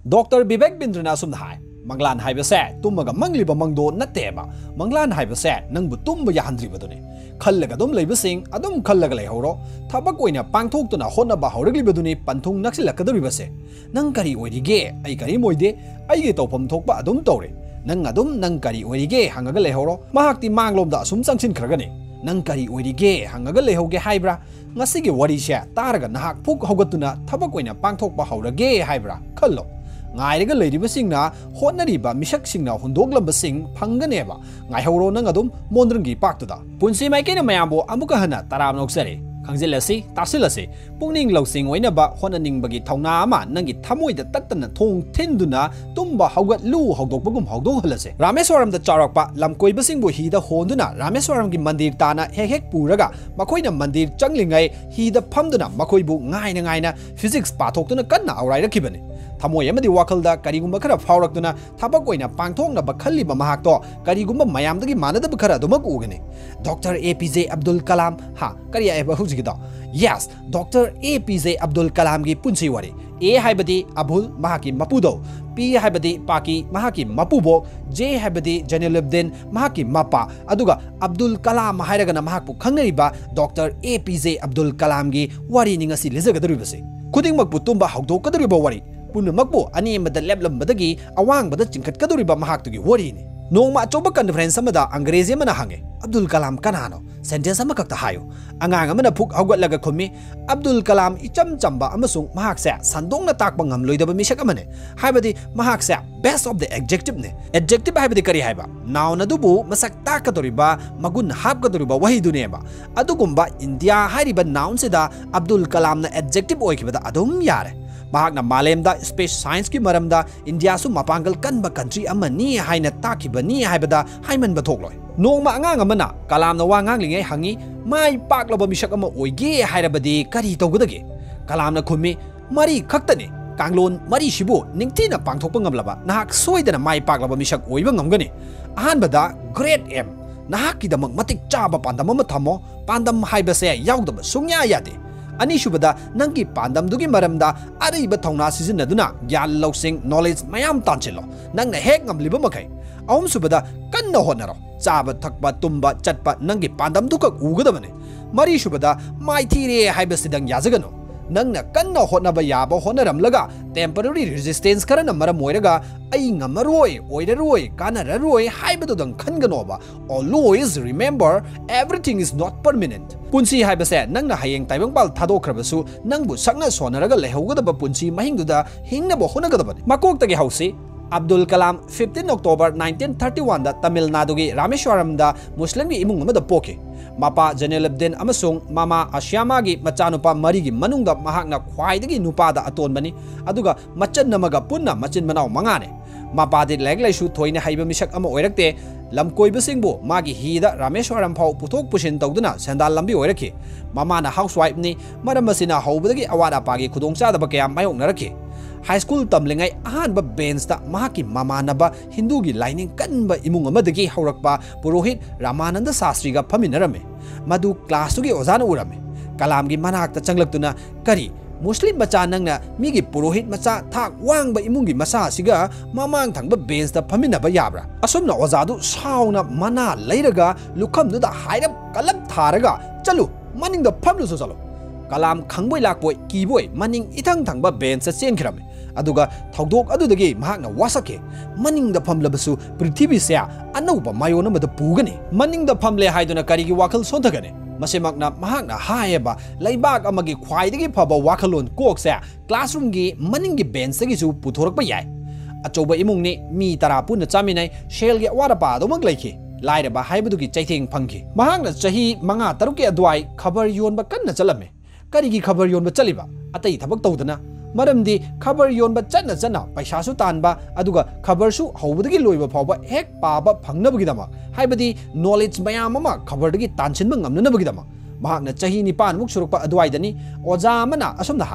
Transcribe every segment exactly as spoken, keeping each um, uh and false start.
doctor विवेक बिंद्रना assume हाय मंगलान हाइबसे तुमगा मंगलिबा मंगदो नतेबा मंगलान हाइबसे नंगबु तुम याहंद्रिबदुने खल्लगा दुम लेबसिंग अदुम खल्लगा लेहौरो थबक ओइना पांगथोक्तुना होनबा हौरग्लिबदुनि पंथुंग नक्सिलकदुरिबसे नंग करी ओइरिगे आई करी मोइदे आइगे तौफम थोकबा अदुम तौरे नंग अदुम नंग करी ओइरिगे हंगगा लेहौरो महाक्ति मांगलोमदा असुम चंगसिनख्रगने नंग करी ओइरिगे हंगगा लेहौगे हाइब्रा ngasiगे वरिसे तारगा नाहक फुक हौगतुना थबक ओइना पांगथोकबा हौरगे हाइब्रा खल्लो ngairaga leiribasingna hotnariba mishaksingna hundoglamabasing phanganeba ngaihoro nang adum mondrangi paktuda punsi maikena mayambo amuka hana taram noksare khangjelasi tasilasi pungning losing oinaba honaningbagi thauna ama nangi thamoida tattana thong thinduna tumba haugat lu hogdokbagum hogdokhalase rameswaram da charakpa lamkoibasingbu hi da honduna rameswaram gi mandir tana hek hek puraga makoina mandir changlingai hi da phamduna makoibu ngaina ngaina physics pathoktuna kanna aurai rakibani थमोय अमदि वाखलदा करिगुम्बा खरा फावरक्तुना थबक ओइना पांगथोंगना खल्लिबा महाक्तो करिगुम्बा मयामदगी मानदब खरा दुमक उगने doctor APJ Abdul कलाम हा करिया एबा हुजिगिदा yes doctor APJ Abdul Kalam गी पुंसी वारी ए हाइबदी अबुल महाकी मपुदो पी हाइबदी पाकी महाकी मपुबो जे हाइबदी जैनुलब्दीन महाकी मपा अदुगा अब्दुल कलाम हाइरगना महाकपु खंगरिबा डॉक्टर एपीजे अब्दुल कलाम गी वारी निंगसी लिजगदरुबसे खुदिंगमकपु तुंबा हौदोकदरुबा वारी पुनमकपु अनेमदा लेबलंबदगी अवांगबदा चिंखतकदुरिबा महाक्तुगी वरीनि नोंमा अचौबा कॉन्फ्रेंस अमदा अंग्रेजी मना हांगे अब्दुल कलाम कनानो सेंटेंस अमा कक्ता हायो अंगांग अमना फुक हौगतलगा खुमी अब्दुल कलाम इचम चंबा अमसुंग महाक्से संदोंगना ताकबा ngamloidaba मिशक अमने हाइबदी महाक्से बेस्ट ऑफ द एडजेक्टिव ने एडजेक्टिव हाइबदी करी हाइबा नाउन अदुबु मसक ताकदोरिबा मगुन हापकदोरिबा वहिदुनेबा अदुगुंबा इंडिया हाइरिबा नाउन सेदा अब्दुल कलाम ना एडजेक्टिव ओइखिबदा अदुम यारे महाकना मालेमदा स्पेस साइंस की मरमदा इंडिया सु मपांगल कनबा कंट्री अमनी हाइना ताकिबनी हाइबदा हाइमन बथोकलोय नोंमा अंगांग अमना कलाम ना वांगांगलिंगे हंगी माई पाकलबा मिशक अमा ओइगे हाइरबदी करी तौगदगे कलाम ना खुमी मरी खक्तने कांगलोन मरी Shibu निंगथिना पांगथोकपा ngamlaba nahak soidana mai paklaba misak oiba ngamgani ahanbada grade m nahak kidamak matik chaba pandam ama thamo pandam haibase yaudaba sungya yade अनीशुबदा नंगी पांदमदुगी मरमदा अरिबा थौना सिजनदुना ग्यान लौसिंग नॉलेज मयाम तांचिलो नंगना हेक ngamliba मखै अहुम सुबदा कन्न होनरो चाबा थकबा तुम्बा चटपा नंगी पांदमदुक उगदबने मरी सुबदा माइथीरे हाइबसिदंग याजगनो नंगना कन्न होनबा याबा होनरमलगा टेम्पररी रेजिस्टेंस करन मरम मोइरगा आई ngamaroi oiraroi kanararoi haibadudang khanganoba always remember everything is not permanent punsi haibase nangna hayeng taibangpal thadokrabasu nangbu sakna sonaraga lehaugadaba punsi mahingduda hingnabo honagadaba makoktagi hausi Abdul Kalam fifteen October nineteen thirty one दा तमिलनाडु की रामेश्वरम दा मुस्लिम की इमुंग अमदा पोके मापा जैनुलब्दीन अमसुंग मामा आशियामा की मचानुपा मरी की मनुंगदा महाकना ख्वाइदगी नुपादा अतोनबनी अदुगा मचन नमगा पुन्ना मचिन मनाव मंगाने मापादि लाइक लाइसु थोइने हाइबा मिसक अमा ओइरक्ते लमकोइबसिंगबो मागी हिदा रामेश्वरम फाउ पुथोक पुसिन तौदुना सेंदाल लंबी ओइरखि मामाना हाउसवाइफ नि मरम मसिना हौबदगी अवादा पागी खुदोंचादबा कया मायोंगनरखि हाई स्कूल तमलिंगाई अहानबा बेंचता महाकी मामानबा हिंदू की लाइनिंग कन्बा इमुंग अमदगी हौरकपा पुरोहित रामानंद शास्त्री का फमिनरमे मधु क्लास तुगी ओजाना उरमे कलाम की मनाक्ता चंगलक्तुना करी मुस्लिम मचा नंगना मीगी पुरोहित मचा थाक वांगबा इमुंगी मसा सिगा ममांग थंगबा बेंचता फमिनबा याब्रा असुमना ओजादु साउना मना लैरगा लुखमदुदा हाइरब कलम थारगा चलु मनिंगदा फमलुसो चलो कलाम खंगबोय लाकबोय कीबोय मनिंग इथंग थंगबा बेंच चेनखिरमे अदुगा थौदोक अदुदगी महाकना वासके मनिंगदा फमलबसु पृथ्वी से अनौबा मायोन अमदा पुगने मनिंगदा फमले हाइदुना करिगी वाखल सोंथगने मसेमकना महाकना हायबा लैबाक अमगी ख्वाइदगी फबा वाखलोन कोकसे क्लासरूम की मनिंगी बेंचदगीसु पुथोरकबा याय अचौबा इमुंगनी मी तरा पुन चामिनै शेलगी अवारपा दोमक लैखि लाइरबा हाइबदुगी चैथेंग फंखि महाकना चही मंगा तरुके अद्वाई खबर योनबा कन्ना चलमे करिगी खबर योनबा चलिबा अतै थबक तौदना मरमदी खबर योनबा चन्ना चन्ना पैसासु तानबा अदुगा खबरसु हौबदगी लोइबा फावबा हेक पाबा फंगनबगिदमा हाइबदी नॉलेज मयाम अमा खबरदगी तानसिनबा ngamननबगिदमा महाकना चही निपान मुक सुरुकपा अद्वाइदनी ओजा अमना असमना हाय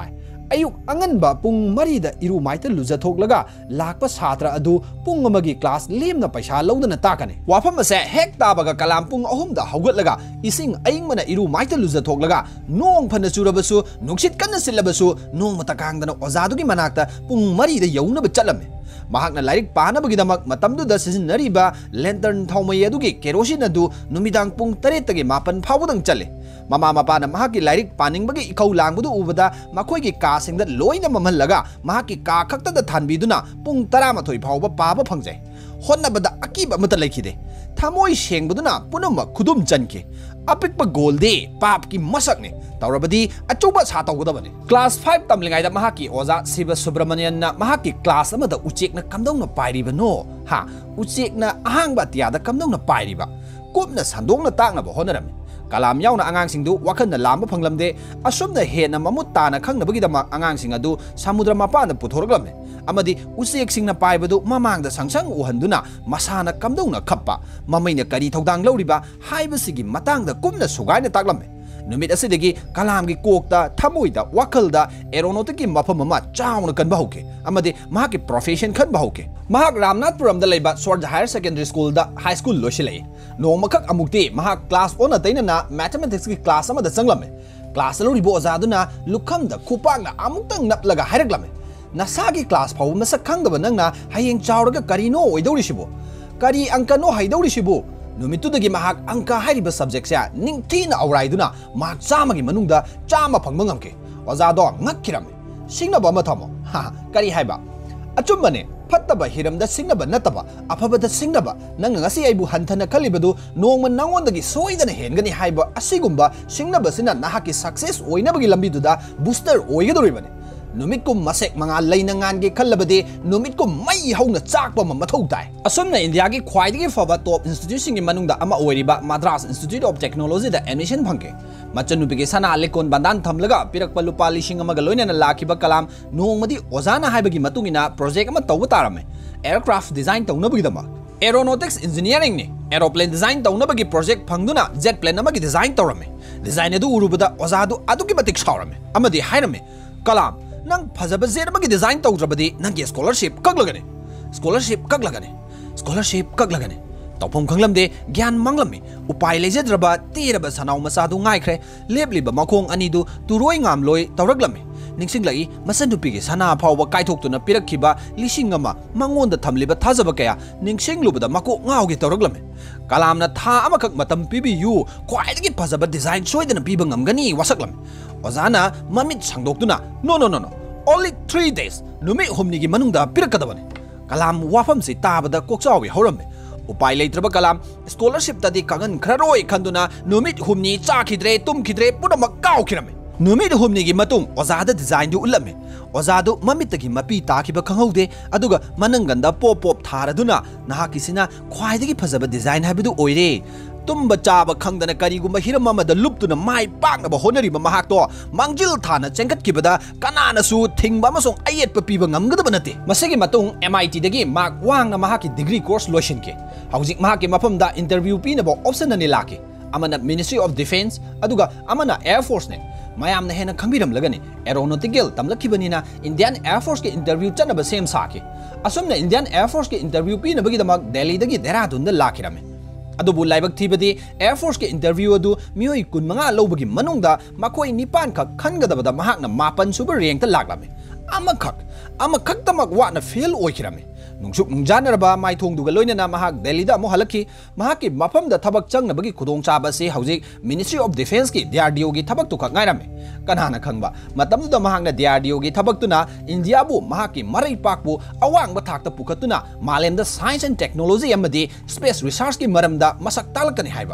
ꯑꯌꯨꯛ ꯑꯉꯟꯕ ꯄꯨꯡ ꯃꯔꯤꯗ ꯏꯔꯨ ꯃꯥꯏꯇ ꯂꯨꯖꯊꯣꯛꯂꯒ ꯂꯥꯛꯄ ꯁꯥꯇ꯭ꯔ ꯑꯗꯨ ꯄꯨꯡ ꯑꯃꯒꯤ ꯀ꯭ꯂꯥꯁ ꯂꯦꯝꯅ ꯄꯩꯁꯥ ꯂꯧꯗꯅ ꯇꯥꯛꯀꯅꯤ ꯋꯥꯐꯝ ꯑꯁꯦ ꯍꯦꯛ ꯇꯥꯕꯒ ꯀꯂꯥꯝ ꯄꯨꯡ ꯑꯍꯨꯝꯗ ꯍꯧꯒꯠꯂꯒ ꯏꯁꯤꯡ ꯑꯏꯪꯕꯅ ꯏꯔꯨ ꯃꯥꯏꯇ ꯂꯨꯖꯊꯣꯛꯂꯒ ꯅꯣꯡ ꯐꯅ ꯆꯨꯔꯕꯁꯨ ꯅꯨꯡꯁꯤꯠ ꯀꯟꯅ ꯁꯤꯠꯂꯕꯁꯨ ꯅꯣꯡꯃꯇ ꯀꯥꯡꯗꯅ ꯑꯣꯖꯥꯗꯨꯒꯤ ꯃꯅꯥꯛꯇ ꯄꯨꯡ ꯃꯔꯤꯗ ꯌꯧꯅꯕ ꯆꯠꯂꯝꯃꯤ ꯃꯍꯥꯛꯅ ꯂꯥꯏꯔꯤꯛ ꯄꯥꯅꯕꯒꯤꯗꯃꯛ ꯃꯇꯝꯗꯨꯗ ꯁꯤꯖꯤꯟꯅꯔꯤꯕ ꯂꯦꯟꯇꯔꯟ ꯊꯥꯎꯃꯩ ꯑꯗꯨꯒꯤ ꯀꯦꯔꯣꯁꯤꯟ ꯑꯗꯨ ꯅꯨꯃꯤꯗꯥꯡ ꯄꯨꯡ ꯇꯔꯦꯠꯇꯒꯤ ꯃꯥꯄꯟ ꯐꯥꯎꯕꯗꯪ ꯆꯠꯂꯤ ꯃꯃꯥ ꯃꯄꯥꯅ ꯃꯍꯥꯛꯀꯤ ꯂꯥꯏꯔꯤꯛ ꯄꯥꯅꯤꯡꯕꯒꯤ ꯏꯀꯧ ꯂꯥꯡꯕꯗꯨ ꯎꯕꯗ ꯃꯈꯣꯏꯒꯤ ꯀꯥꯁꯤꯡꯗ ꯂꯣꯏꯅ ꯃꯝꯍꯜꯂꯒ ꯃꯍꯥꯛꯀꯤ ꯀꯥ ꯈꯛꯇꯗ ꯊꯥꯟꯕꯤꯗꯨꯅ ꯄꯨꯡ ꯇꯔꯥꯃꯥꯊꯣꯏ ꯐꯥꯎꯕ ꯄꯥꯕ ꯐꯪꯖꯩ ꯍꯣꯠꯅꯕꯗ ꯑꯀꯤꯕ ꯑꯃꯠꯇ ꯂꯩꯈꯤꯗꯦ ꯊꯃꯣꯏ ꯁꯦꯡꯕꯗꯨꯅ ꯄꯨꯝꯅꯃꯛ ꯈꯨꯗꯨꯝ ꯆꯟꯈꯤ ꯑꯄꯤꯛꯄ ꯒꯣꯜꯗꯤ ꯄꯥꯞꯀꯤ ꯃꯁꯛꯅꯤ ꯇꯧꯔꯕꯗꯤ ꯑꯆꯧꯕ ꯁꯥ ꯇꯧꯒꯗꯕꯅꯤ ꯀ꯭ꯂꯥꯁ ꯐꯥꯏꯚ ꯇꯝꯂꯤꯉꯩꯗ ꯃꯍꯥꯛꯀꯤ ꯑꯣꯖꯥ ꯁꯤꯕ ꯁꯨꯕ꯭ꯔꯃꯅꯤꯌꯟꯅ ꯃꯍꯥꯛꯀꯤ ꯀ꯭ꯂꯥꯁ ꯑꯃꯗ ꯎꯆꯦꯛꯅ ꯀꯝꯗꯧꯅ ꯄꯥꯏꯔꯤꯕꯅꯣ ꯍꯥ ꯎꯆꯦꯛꯅ ꯑꯍꯥꯡꯕ ꯑꯇꯤꯌꯥꯗ ꯀꯝꯗꯧꯅ ꯄꯥꯏꯔꯤꯕ ꯀꯨꯞꯅ ꯁꯟꯗꯣꯛꯅ ꯇꯥꯛꯅꯕ ꯍꯣꯠꯅꯔꯝꯃꯤ ꯀꯂꯥꯝ ꯌꯥꯎꯅ ꯑꯉꯥꯡꯁꯤꯡꯗꯨ ꯋꯥꯈꯜꯅ ꯂꯥꯝꯕ ꯐꯪꯂꯝꯗꯦ ꯑꯁꯨꯝꯅ ꯍꯦꯟꯅ ꯃꯃꯨꯠ ꯇꯥꯅ ꯈꯪꯅꯕꯒꯤꯗꯃꯛ ꯑꯉꯥꯡꯁꯤꯡ ꯑꯗꯨ ꯁꯃꯨꯗ꯭ꯔ ꯃꯄꯥꯟꯗ ꯄꯨꯊꯣꯔꯛꯂꯝꯃꯤ ꯑꯃꯗꯤ ꯎꯆꯦꯛꯁꯤꯡꯅ ꯄꯥꯏꯕꯗꯨ ꯃꯃꯥꯡꯗ ꯁꯪꯁꯪ ꯎꯍꯟꯗꯨꯅ ꯃꯁꯥꯅ ꯀꯝꯗꯧꯅ ꯈꯞꯄ ꯃꯃꯩꯅ ꯀꯔꯤ ꯊꯧꯗꯥꯡ ꯂꯧꯔꯤꯕ ꯍꯥꯏꯕꯁꯤꯒꯤ ꯃꯇꯥꯡꯗ ꯀꯨꯞꯅ ꯁꯨꯒꯥꯏꯅ ꯇꯥꯛꯂꯝꯃꯤ ꯅꯨꯃꯤꯠ ꯑꯁꯤꯗꯒꯤ ꯀꯂꯥꯝꯒꯤ ꯀꯣꯛꯇ ꯊꯃꯣꯏꯗ ꯋꯥꯈꯜꯗ ꯑꯦꯔꯣꯅꯣꯇꯤꯛꯀꯤ ꯃꯐꯝ ꯑꯃ ꯆꯥꯎꯅ ꯀꯟꯕ ꯍꯧꯈꯤ ꯑꯃꯗꯤ ꯃꯍꯥꯛꯀꯤ ꯄ꯭ꯔꯣꯐꯦꯁꯟ ꯈꯟꯕ ꯍꯧꯈꯤ ꯃꯍꯥꯛ ꯔꯥꯝꯅꯥꯊꯄꯨꯔꯝꯗ ꯂꯩꯕ ꯁꯣꯔꯖ ꯍꯥꯌꯔ ꯁꯦꯀꯦꯟꯗꯔꯤ ꯁ꯭ꯀꯨꯜꯗ ꯍꯥꯏ ꯁ꯭ꯀꯨꯜ ꯂꯣꯏꯁꯤꯜꯂꯛꯏ ꯅꯣꯡꯃꯈꯛ ꯑꯃꯨꯛꯇꯤ ꯃꯍꯥꯛ ꯀ꯭ꯂꯥꯁ ꯑꯣꯟꯅ ꯇꯩꯅꯅ ꯃꯦꯊꯃꯦꯇꯤꯛꯁꯀꯤ ꯀ꯭ꯂꯥꯁ ꯑꯃꯗ ꯆꯪꯂꯝꯃꯤ ꯀ꯭ꯂꯥꯁꯇ ꯂꯧꯔꯤꯕ ꯑꯣꯖꯥꯗꯨꯅ ꯂꯨꯈꯝꯗ ꯈꯨꯄꯥꯛꯅ ꯑꯃꯨꯛꯇꯪ ꯅꯞꯂꯒ ꯍꯥꯏꯔꯛꯂꯝꯃꯤ ꯅꯁꯥꯒꯤ ꯀ꯭ꯂꯥꯁ ꯐꯥꯎꯕ ꯃꯁꯛ ꯈꯪꯗꯕ ꯅꯪꯅ ꯍꯌꯦꯡ ꯆꯥꯎꯔꯒ ꯀꯔꯤꯅꯣ ꯑꯣꯏꯗꯧꯔꯤꯁꯤꯕꯨ ꯀꯔꯤ ꯑꯪꯀꯅꯣ ꯍꯩꯗꯧꯔꯤꯁꯤꯕꯨ ꯅꯨꯃꯤꯠꯇꯨꯗꯒꯤ ꯃꯍꯥꯛ ꯑꯪꯀ ꯍꯥꯏꯔꯤꯕ ꯁꯕꯖꯦꯛꯁꯦ ꯅꯤꯡꯊꯤꯅ ꯑꯧꯔꯥꯏꯗꯨꯅ ꯃꯍꯥꯛ ꯆꯥꯝꯃꯒꯤ ꯃꯅꯨꯡꯗ ꯆꯥꯝꯃ ꯐꯪꯕ ꯉꯝꯈꯤ ꯑꯣꯖꯥꯗꯣ ꯉꯛꯈꯤꯔꯝꯃꯤ ꯁꯤꯡꯅꯕ ꯑꯃ ꯊꯝꯃꯣ ꯍꯥ ꯀꯔꯤ ꯍꯥꯏꯕ ꯑꯆꯨꯝꯕꯅꯦ ꯐꯠꯇꯕ ꯍꯤꯔꯝꯗ ꯁꯤꯡꯅꯕ ꯅꯠꯇꯕ ꯑꯐꯕꯗ ꯁꯤꯡꯅꯕ ꯅꯪꯅ ꯉꯁꯤ ꯑꯩꯕꯨ ꯍꯟꯊꯅ ꯈꯜꯂꯤꯕꯗꯨ ꯅꯣꯡꯃ ꯅꯉꯣꯟꯗꯒꯤ ꯁꯣꯏꯗꯅ ꯍꯦꯟꯒꯅꯤ ꯍꯥꯏꯕ ꯑꯁꯤꯒꯨꯝꯕ ꯁꯤꯡꯅꯕꯁꯤꯅ ꯅꯍꯥꯛꯀꯤ ꯁꯛꯁꯦꯁ ꯑꯣꯏꯅꯕꯒꯤ ꯂꯝꯕꯤꯗꯨꯗ ꯕꯨꯁꯇꯔ ꯑꯣꯏꯒꯗꯧꯔꯤꯕꯅꯤ ꯅꯨꯃꯤꯠꯀꯨꯝ ꯃꯁꯦꯛ ꯃꯉꯥꯜ ꯂꯩꯅ ꯉꯥꯟꯒꯦ ꯈꯜꯂꯕꯗꯤ ꯅꯨꯃꯤꯠꯀꯨꯝ ꯃꯩ ꯍꯧꯅ ꯆꯥꯛꯄ ꯑꯃ ꯃꯊꯧ ꯇꯥꯏ ꯑꯁꯨꯝꯅ ꯏꯟꯗꯤꯌꯥꯒꯤ ꯈ꯭ꯋꯥꯏꯗꯒꯤ ꯐꯕ ꯇꯣꯞ ꯏꯟꯁꯇꯤꯇ꯭ꯌꯨꯠꯁꯤꯡꯒꯤ ꯃꯅꯨꯡꯗ ꯑꯃ ꯑꯣꯏꯔꯤꯕ ꯃദ്ꯔꯥꯁ ꯏꯟꯁꯇꯤꯇ꯭ꯌꯨꯠ ꯑꯣꯐ ꯇꯦꯛꯅꯣꯂꯣꯖꯤꯗ ꯑꯦꯗꯃꯤꯁꯟ ꯐꯪꯈꯤ ꯃꯆꯟꯅꯨꯄꯤꯒꯤ ꯁꯅꯥ ꯂꯤꯀꯣꯟ ꯕꯟꯗꯥꯟ ꯊꯝꯂꯒ ꯄꯤꯔꯛꯄ ꯂꯨꯄꯥ ꯂꯤꯁꯤꯡ ꯑꯃꯒ ꯂꯣꯏꯅꯅ ꯂꯥꯛꯈꯤꯕ ꯀꯂꯥꯝ ꯅꯣꯡꯃꯗꯤ ꯑꯣꯖꯥꯅ ꯍꯥꯏꯕꯒꯤ ꯃꯇꯨꯡꯏꯟꯅ ꯄ꯭ꯔꯣꯖꯦꯛ ꯑꯃ ꯇꯧꯕ ꯇꯥꯔꯝꯃꯤ ꯑꯦꯌꯔꯀ꯭ꯔꯥꯐꯠ ꯗꯤꯖꯥꯏꯟ ꯇꯧꯅꯕꯒꯤꯗꯃꯛ ꯑꯦꯔꯣꯅꯣꯇꯤꯛꯁ ꯏꯟꯖꯤꯅꯤꯌरिꯡꯅꯤ ꯑꯦꯔꯣꯄ꯭ꯂꯦꯟ ꯗꯤꯖꯥꯏꯟ ꯇꯧꯅꯕꯒꯤ ꯄ꯭ꯔꯣꯖꯦꯛ ꯐꯪꯗꯨꯅ ꯖꯦꯠ ꯄ꯭ꯂꯦꯟ ꯑꯃꯒꯤ ꯗꯤꯖꯥꯏꯟ ꯇꯧꯔꯝꯃꯤ ꯗꯤꯖꯥꯏꯟ ꯑꯗꯨ ꯎꯔꯨꯕꯗ ꯑꯣꯖꯥꯗꯨ ꯑꯗꯨꯛꯀꯤ ꯃꯇꯤꯛ ꯁꯥꯎꯔꯝꯃꯤ ꯑꯃꯗꯤ ꯍꯥꯏꯔꯝꯃꯤ ꯀꯂꯥꯝ ꯅꯪ ꯐꯖꯕ ꯖꯦꯠ ꯑꯃꯒꯤ ꯗꯤꯖꯥꯏꯟ ꯇꯧꯗ꯭ꯔꯕꯗꯤ ꯅꯪꯒꯤ ꯁ꯭ꯀꯣꯂꯔꯁꯤꯞ ꯀꯛꯂꯒꯅꯤ ꯁ꯭ꯀꯣꯂꯔꯁꯤꯞ ꯀꯛꯂꯒꯅꯤ ꯁ꯭ꯀꯣꯂꯔꯁꯤꯞ ꯀꯛꯂꯒꯅꯤ ꯇꯧꯐꯝ ꯈꯪꯂꯝꯗꯦ ꯒ꯭ꯌꯥꯟ ꯃꯥꯡꯂꯝꯃꯤ ꯎꯄꯥꯏ ꯂꯩꯖꯗ꯭ꯔꯕ ꯇꯦꯔꯕ ꯁꯅꯥꯎ ꯃꯆꯥꯗꯨ ꯉꯥꯏꯈ꯭ꯔꯦ ꯂꯦꯞꯂꯤꯕ ꯃꯈꯣꯡ ꯑꯅꯤꯗꯨ ꯇꯨꯔꯣꯏ ꯉꯥꯝꯂꯣꯏ ꯇꯧꯔꯛꯂꯝꯃꯤ ꯅꯤꯡꯁꯤꯡꯂꯛꯏ ꯃꯆꯟꯅꯨꯄꯤꯒꯤ ꯁꯅꯥ ꯐꯥꯎꯕ ꯀꯥꯏꯊꯣꯛꯇꯨꯅ ꯄꯤꯔꯛꯈꯤꯕ ꯂꯤꯁꯤꯡ ꯑꯃ ꯃꯉꯣꯟꯗ ꯊꯝꯂꯤꯕ ꯊꯥꯖꯕ ꯀꯌꯥ ꯅꯤꯡꯁꯤꯡꯂꯨꯕꯗ ꯃꯀꯣꯛ ꯉꯥꯎꯒꯦ ꯇꯧꯔꯛꯂꯝꯃꯤ ꯀꯂꯥꯝꯅ ꯊꯥ ꯑꯃꯈꯛ ꯃꯇꯝ ꯄꯤꯕꯤꯌꯨ ꯈ꯭ꯋꯥꯏꯗꯒꯤ ꯐꯖꯕ ꯗꯤꯖꯥꯏꯟ ꯁꯣꯏꯗꯅ ꯄꯤꯕ ꯉꯝꯒꯅꯤ ꯋꯥꯁꯛꯂꯝꯃꯤ ꯑꯣꯖꯥꯅ ꯃꯃꯤꯠ ꯁꯥꯡꯗꯣꯛꯇꯨꯅ ꯅꯣ ꯅꯣ ꯅꯣ ꯅꯣ only three days ꯅꯨꯃꯤꯠ ꯍꯨꯝꯅꯤꯒꯤ ꯃꯅꯨꯡꯗ ꯄꯤꯔꯛꯀꯗꯕꯅꯤ ꯀꯂꯥꯝ ꯋꯥꯐꯝꯁꯤ ꯇꯥꯕꯗ ꯀꯣꯛꯆꯥꯎꯕꯤ ꯍꯧꯔꯝꯃꯤ उपाय लेत्रबा कलाम स्कॉलरशिप तदी कागन खररोय खंदुना नुमित हुमनी चाखिद्रे तुमखिद्रे पुनमक काउखिरमे नुमित हुमनी गी मतुंग ओजादा डिजाइन दु उलमे ओजादु ममितगी मपी ताखिबा खंगौदे अदुगा मनंगंदा पोप पोप थारदुना नहाकिसिना ख्वाइदगी फजबा डिजाइन हाबिदु ओइरे तुम्ब चाब खंगदना करिगुम्बा हिरम अमदा लुप्तुना माइ पाकनबा होनरिबा महाक्तो मांगजिल थाना चेंगतकिबदा कनानासु थिंगबा अमसों अयेतपा पीबा ngamgadaba nate masigi matung M I T dagi mark wangna mahaki degree course loishinke hauzik mahaki mafamda interview pinabo option ani laki amana Ministry of Defense aduga amana Air Force ne mayamna hena khangbiram lagani aeronautical tamlakhibanina Indian Air Force ke interview chanaba sem saki asumna Indian Air Force ke interview pinabagi damak Delhi dagi Dehradun da lakirame अदुबु लाइबक थीबदी air force के interview अदु मियोई कुनमंगा लौबगी मनुंगदा मकोई निपान खक खनगदबदा महाकना मापन सुबर rank ता लागलामे अमखक अमखक तमक वाना fail ओइखिरामे नुंगसुक नुंजानरबा माइथोंगदुगा लोइनना महाक दिल्लीदा अमु हलखी महाकी मफमदा थबक चंगनबगी खुदोंचाबा से हौजिक मिनिस्ट्री ऑफ डिफेंस की D R D O की थबक तुखक गायरामे कनाना खंगबा मतमदुदा महाकना D R D O की थबकतुना इंडियाबु महाकी मरै पाकबु अवांगबा थाकता पुखतुना मालेमदा साइंस एंड टेक्नोलॉजी अमदी स्पेस रिसर्च की मरमदा मसक तालकनी हाइबा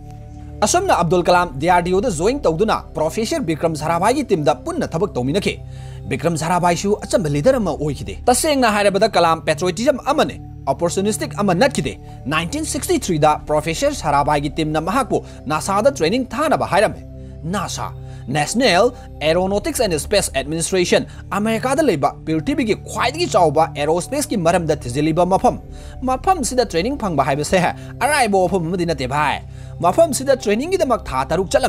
असमना Abdul Kalam D R D O दा जॉइन तौदुना प्रोफेसर विक्रम साराभाई की टीम दा पुन्ना थबक तौमिनखे विक्रम साराभाई सु अचंब लीडर अमा ओइखिदे तसेंगना हाइरबदा कलाम पेट्रोटिज्म अमने ऑपर्चुनिस्टिक अमा नटखिदे nineteen sixty-three दा प्रोफेसर साराभाई की टीम ना महाकु नासा दा ट्रेनिंग थानबा हाइरमे NASA national aeronautics and space administration America दा लेबा पृथ्वी की ख्वाइदगी चावबा एरोस्पेस की मरमदा थिजिलिबा मफम मफम सिदा ट्रेनिंग फंगबा हाइबसे है अराइबो मफम मदि नते भाई मफम सिदा ट्रेनिंग गी दमक था तरुक चलमे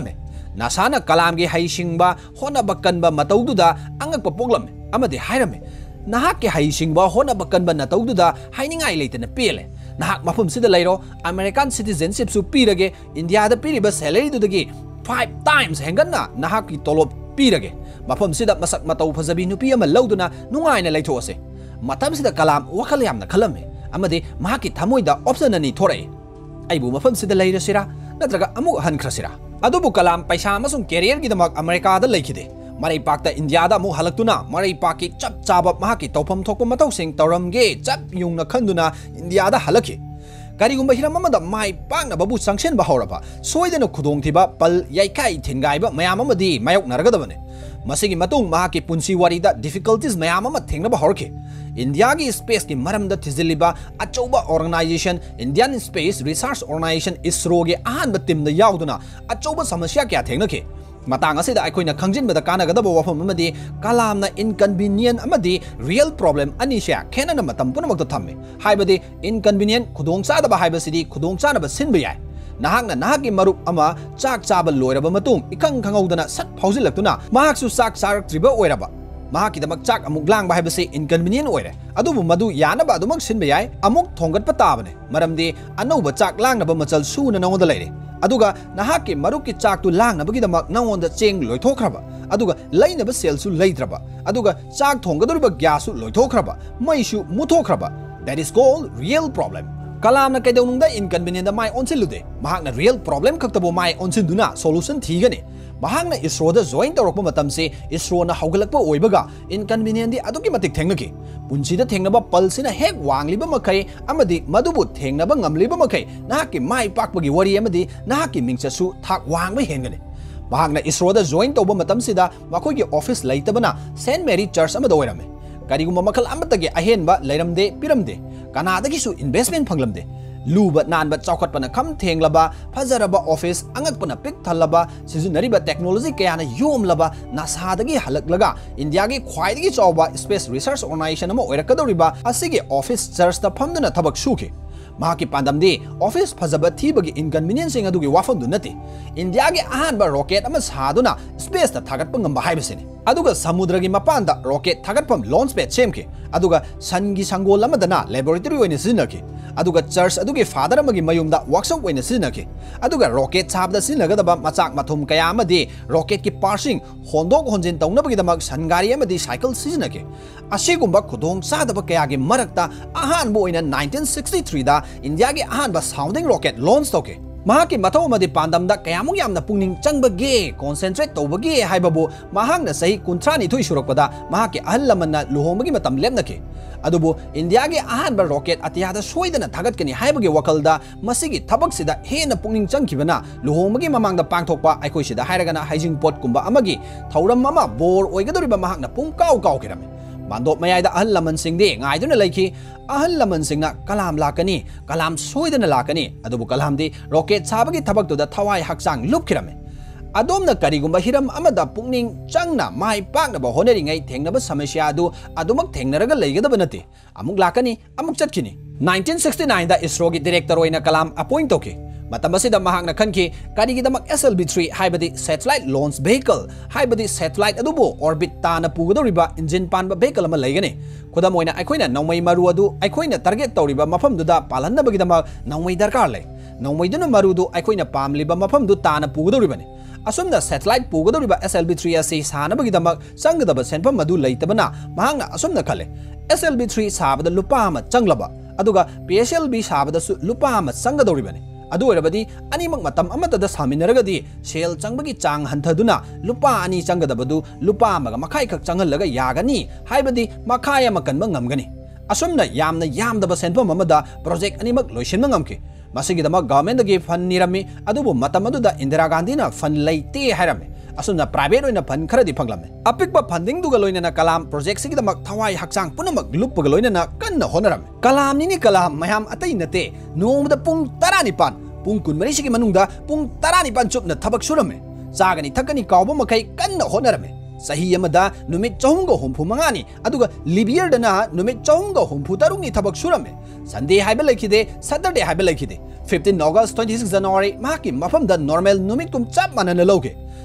नासाना कलामगे हैसिंगबा होनबा कनबा मतौदुदा अंगकपा पोगलमे अमदे हायरमे नाहाक के हैसिंगबा होनबा कनबा नतौदुदा हाइनिंगाई लेतना पेले नाहाक मफमसिदा लैरो अमेरिकन सिटीजनशिप सु पीरगे इंडिया दा पीरिबा सैलरी दुदगी फाइव टाइम्स हेंगन्ना नाहाक की तोलोब पीरगे मफमसिदा मसक मतौ फजबी नुपी अमा लौदुना नुंगाइना लैथोसे मतमसिदा कलाम वखल यामना खलमे अमदे महाकी थमोइदा ऑप्शन अनि थोरै आइबु मफमसिदा लैरसिरा नत्रगा अमुक हनख्रसिरा अदुबु कलाम पैसा अमसुंग कैरियर गिदमक अमेरिका दा लैखिदे मरैपाकता इंडिया दा अमुक हलक्तुना मरैपाकी चप चाबा महाकी तौफम थोकपा मतौसिंग तौरमगे चप युंगना खंदुना इंडिया दा हलखि करिगुंबा हिरम अमदा माइ पाकना बाबु संक्शन बहौरबा सोइदना खुदोंथिबा पल याइकाई थिनगाइबा मयाम अमदी मायोकनरगदबने मसिगी मतुंग महाकी पुंसी वारीदा डिफिकल्टीज मयाम अमा थेंगनबा हौरखि इंडिया की स्पेस की मरमदा थिजिलिबा अचौबा organisation Indian space research organisation ISRO के अहानबा टीमदा याउदुना अचौबा समस्या क्या थेंगनखि मतंग असिदा अखोइना खंजिनबदा कानगदबा वफम अमदी कलामना इनकन्वीनियंट अमदी रियल प्रॉब्लम अनिशा खेनना मतम पुनमक्ता थम्मे हाइबदि इनकन्वीनियंट खुदोंचादबा हाइबसिदि खुदोंचानबा सिनबा याय नाहाकना नाहाकी मरुप अमा चाक चाबा लोइरबा मतुंग इखंग खंगौदना सट फौजिलक्तुना महाकसु चाक चारक्त्रिबा ओइरबा महाकीदमक चाक अमुक लांगबा हाइबसे इनकन्वीनियंट ओइरे अदुबु मदु यानबा अदुमक सिनबा याय अमुक थोंगतपा ताबने मरमदि अनौबा चाक लांगनबा मचल सुना नंगोदा लैरे अदुगा नाहाकी मरुकी चाकतु लांगनबगिदमक नंगोंदा चेंग लोइथोख्रबा अदुगा लैनबा सेलसु लैद्रबा अदुगा चाक थोंगदोरिबा ग्यासु लोइथोख्रबा मैसु मुथोख्रबा that is called real problem कलामना कैदौनुंगदा इनकन्वीनियंट माइ ओनसिलुदे महाकना रियल प्रॉब्लम खक्तबो माइ ओनसिन्दुना सोल्यूशन थीगने महाकना इसरोदा जॉइन तौरकपा मतमसे इसरोना हौगलकपा ओइबगा इनकन्वीनियंट अदुगी मतिक थेंगनखि पुंसीदा थेंगनबा पलसिना हेक वांगलिबा मखै अमदि मदुबु थेंगनबा ngamliba मखै नाहाकी माइ पाकपगी वरी अमदि नाहाकी मिंगचसु थाक वांगबा हेंगने महाकना इसरोदा जॉइन तौबा मतमसिदा मखोइगी ऑफिस लैतबना सेंट मेरी चर्च अमदा ओइरमे करिगुंबा मखल अमतगे अहेनबा लैरमदे पिरमदे कनादगिसु इन्वेस्टमेंट फंगलमदे लूबा नानबा चौखटपना खम थेंगलबा फजरबा ऑफिस अंगकपना पिक थल्लबा सिजुनरिबा टेक्नोलॉजी कयाना योमलबा नासादगी हलकलगा इंडिया की ख्वाइदगी चौबा स्पेस रिसर्च ऑर्गेनाइजेशन अमा ओइरकदौरिबा असिगे ऑफिस चर्चता फमदुना थबक सुखि महाकी पांदमदी ऑफिस फजबा थीबगी इनकन्वीनियंसिंग अदुगी वाफमदु नते इंडिया की अहानबा रॉकेट अमा सादुना स्पेस ता थागतपा ngamba हाइबसिने अदुगा समुद्रगी मपानदा रॉकेट थागतपम लॉन्च पैड सेमके अदुगा सनगी संगोल अमदना लैबोरेटरी ओइने सिजनके अदुगा चर्च अदुगे फादर अमगी मयुमदा वर्कशॉप ओइने सिजनके अदुगा रॉकेट छाबदा सिजनगदबा मचाक मथुम कया अमदी रॉकेट की पार्सिंग होंदोक होंजिन तौनबगीदमक सनगारी अमदी साइकिल सिजनके असिगुंबा खुदोंग चादबा कयागे मरकता अहानबो ओइना नाइनटीन सिक्सटी थ्री दा इंडिया की अहानबा साउंडिंग रॉकेट लॉन्च तौके महाकी मथौ अमदी पांदमदा कयामुक यामना पुंगनिंग चंगबगे कॉन्सेंट्रेट तौबगे हाइबबो महांगना सही कुंथ्रा निथुई सुरकपदा महाकी अहल लमन्ना लुहोंबगी मतम लेमनके अदुबो इंडिया की अहानबा रॉकेट अतियादा सोइदना थागतकनी हाइबगे वकलदा मसिगी थबकसिदा हेना पुंगनिंग चंगखिबना लुहोंबगी ममांगदा पांगथोकपा आइखोइसिदा हाइरगना हाइजिंग पोट कुंबा अमगी थौरम अमा बोर ओइगदोरिबा महांगना पुंगकाउ काउकिरमे मांदोप मयाइदा अहल लमन सिंगदे गाइदुना लैखि अहल लमन सिंगना कलाम लाकनी कलाम सोइदना लाकनी अदुबु कलामदि रॉकेट साबगी थबकतुदा थवाई हक्चांग लुपखिरमे अदोमना करिगुंबा हिरम अमदा पुंगनिंग चंगना माइ पाकनबा होनरिङै थेंगनबा समस्या अदु अदुमक थेंगनरगा लैगदबा नते अमुक लाकनी अमुक चटखिनी नाइनटीन सिक्सटी नाइन दा इसरो की डायरेक्टर ओइना कलाम अपॉइंट तौके मतमसिदा महांगना खनखि करिगिदमक एस एल वी थ्री हाइबदि सैटेलाइट लॉन्च व्हीकल हाइबदि सैटेलाइट अदुबो ऑर्बिट ताना पुगदोरिबा इंजिन पानबा व्हीकल अमा लैगने खुदम ओइना अखोइना नौमै मरु अदु अखोइना टारगेट तौरिबा मफमदुदा पालहनबगिदमक नौमै दरकार लै नौमैदुना मरुदु अखोइना पामलिबा मफमदु ताना पुगदोरिबने असुमदा सैटेलाइट पुगदोरिबा एस एल वी थ्री असि सानबगिदमक संगदबा सेनफम मदु लैतबना महांगना असुमना खले एस एल वी थ्री साबदा लुपा अमा चंगलबा अदुगा पी एस एल वी साबदसु लुपा अमा संगदोरिबने अदु ओइरबदि अनिमक मतम अमतदा सामिनरगदि सेल चंगबगी चांग हंथदुना लुपा अनि चंगदबदु लुपा अमगा मखाइ खक चंगलगा यागनी हाइबदि मखाइ अमा कनबा ngamgani असुमना यामना यामदबा सेनफम अमदा प्रोजेक्ट अनिमक लोइसिनबा ngamke मसिगिदमक गवर्नमेंट गे फंड निरमी अदुबु मतम अदुदा इंदिरा गांधी ना फंड लैते हाइरमे असुमना प्राइवेट ओइना फंड खरदि फंगलमे अपिकबा फंडिंग दुगा लोइना कलाम प्रोजेक्ट सिगिदमक थवाई हक्चांग पुनमक लुपगा लोइना कन्न होनरमे कलाम निनि कलाम मयाम अतै नते नोमदा पुंग तरानिपान पुंग कुनमरी सिगी मनुंगदा पुंग तरानिपान चुपना थबक सुरमे चागनी थकनी कावबा मखै कन्न होनरमे सही अमदा नुमित चौंगा हुंफु मंगानी अदुगा लिबियरदना नुमित चौंगा हुंफु तरुंगनी थबक सुरमे संडे हाइबे लैखिदे सैटरडे हाइबे लैखिदे फिफ्टीन ऑगस्ट ट्वेंटी सिक्स जनवरी माकी मफमदा नॉर्मल नुमित तुम चप मानना लौगे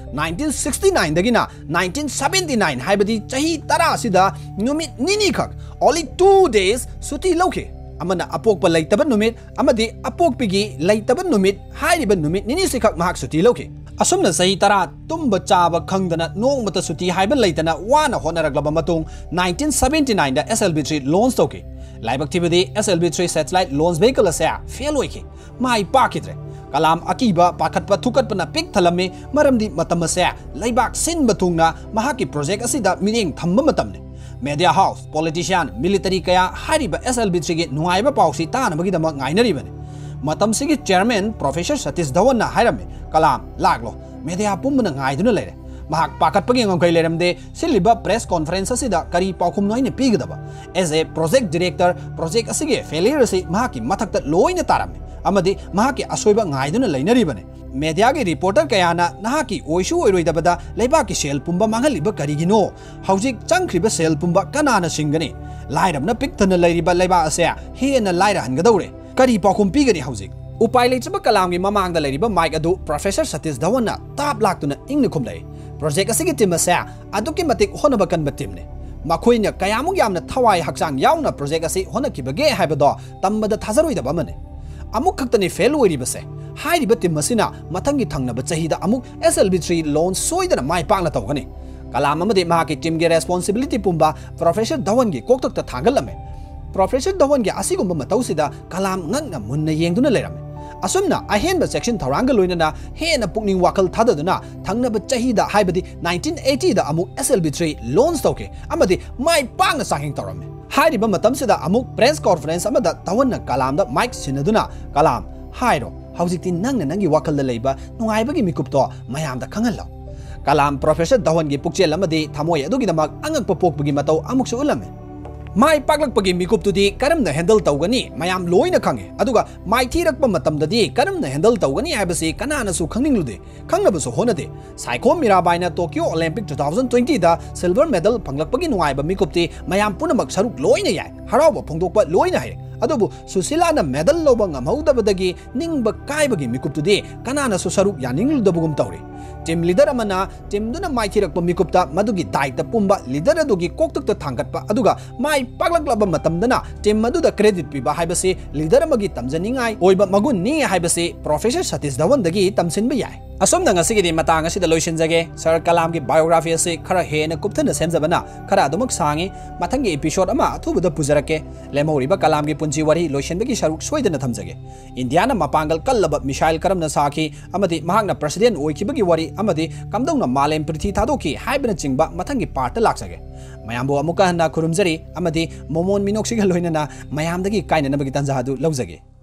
nineteen sixty-nine dagina nineteen seventy-nine haibadi chahi tara sida numit nini khak only two days suti lauke amana apokpa laitaba numit amadi apokpigi laitaba numit hairiba numit nini sikhak mahak suti lauke asumna sahi tara tumba chaba khangdana nongmata suti haiba laitana wana honaraglaba matung nineteen seventy-nine da S L B three launch toke laibak thibadi S L B three satellite launch vehicle ase fail oike mai pakidre kalam akiba pakhatpa thukatpana pik thalame maramdi matam ase laibak sin batungna mahaki project asida miring thamba matamne media house politician military kaya hariba S L B three ge nuaiba pausi tanabagi dama ngainaribane matam sigi chairman professor Satish Dhawan na hairame kalam laglo media pumbana ngaiduna lere mahak pakatpagi ngamkai leramde siliba press conference asida kari paukhum noine pigadaba as a project director project asige failure ase mahaki mathakta loina tarame amadi mahaki asoiba ngaiduna leinaribane media ge reporter kayana nahaki oisu oiroidabada leibaki sel pumba manghaliba karigino haujik changkhriba sel pumba kanana singani lairamna pikthana leiriba leiba ase hena laira hangadaure kari paukhum pigani haujik upai leichaba kalamgi mamangda leiriba mic adu professor Satish Dhawan na tap laktuna ingni khumlai project asigi team ase aduki matik honaba kanba teamne makhoina kayamuk yamna thawai hakchang yauna project asi honakibage haibado tambada thajaroidaba mane amuk khaktani fail oiribase hairiba team asina mathangi thangnaba chahida amuk S L B three launch soidana mai pakla tawgani kalam amade mahaki team ge responsibility pumba professor Dhawan gi koktok ta thangalame professor Dhawan gi asigumba matausida kalam ngangna munna yengduna lerame asumna ahenba section tharanga loinana hena pukning wakal thadaduna thangnaba chahida haibadi nineteen eighty da amuk S L B three launch tawke amadi mai pangna sahing tawrame hairiba matamsida amuk press conference amada Dhawanna kalamda mic sinaduna kalam hairo haujikti nangna nangi wakal da leiba nungaibagi mikupto mayamda khangallo kalam professor Dhawan gi pukchel amadi thamoi adugi damak angak popokbagi matau amuksu ulame mai paklakpagi mikuptudi karamna handle tawgani mayam loina khange aduga mai thirakpa matamdadi karamna handle tawgani haibasi kananasu khangningludi khangnabasu honade saiko mirabaina Tokyo Olympic twenty twenty da silver medal panglakpagi nuaiba mikupti mayam punamak saruk loina yai harawba phongdokpa loina hai adubu Susilana medal loba ngamhaudabadagi ningba kaibagi mikuptudi kananasu saruk yaningludabugum tawri team leader amana team duna mai thirakpa mikupta madugi daita pumba leader adugi koktukta thangkatpa aduga mai paklaklaba matamdana team maduda credit piba haibase leader amagi tamjaningai oiba magun ni haibase professor Satish Dhawan dagi tamsinba yai asomna ngasigidi matang asida loisinjage sir kalam gi biography ase khara hena kupthana semjabana khara adumak sangi mathangi episode ama athubuda pujarake lemoriba kalam gi punji wari loisinbagi sharuk soidana thamjage indiana mapangal kallaba missile karamna saki amadi mahakna president oikibagi wari amadi kamdongna malem prithi thadoki haibana chingba mathangi part laksage mayambo amuka hana khurumjari amadi momon minoksiga loinana mayamdagi kainanabagi tanjahadu lawjage